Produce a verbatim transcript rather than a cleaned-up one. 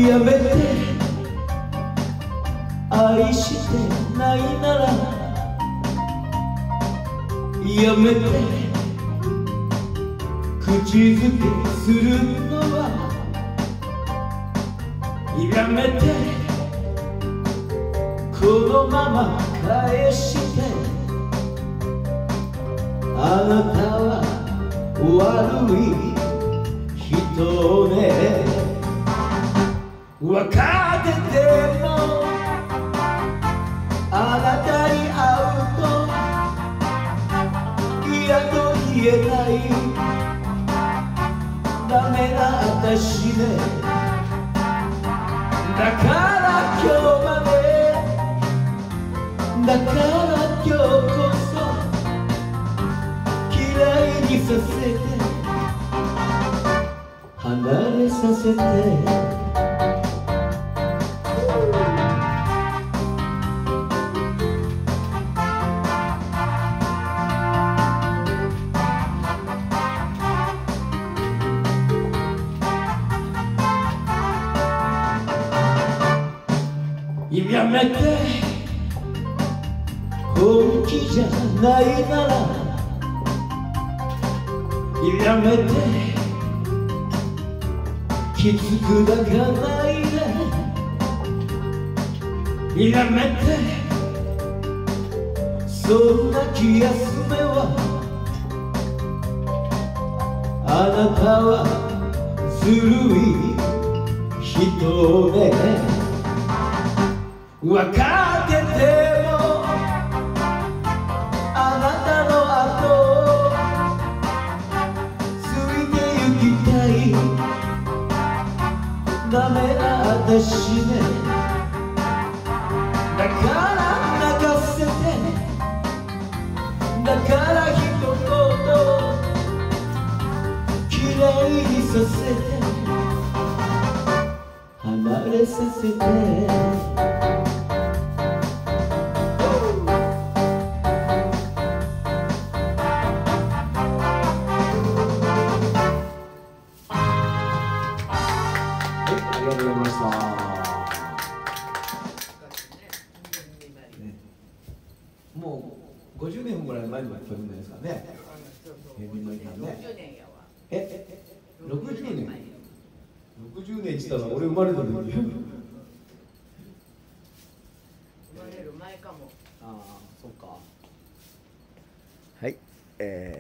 やめて愛してないならやめて口づけするのはやめてこのまま返してあなたは悪い人ね分かっててもあなたに会うと嫌と言えないダメな私ねだから今日までだから今日こそ嫌いにさせて離れさせてやめて本気じゃないならやめてきつく抱かないでやめてそんな気休めはあなたはずるい人ね分かっててもあなたの後をついて行きたいダメな私ねだから泣かせてだから一言嫌いにさせて離れさせてありがとうございました。もうごじゅうねんぐらい前にも来るんですかね。辺見マリさんね。え、ろくじゅうねん。ろくじゅうねんって言ったら俺生まれた時。生まれる前かも。 ああ、そっか。はい。えー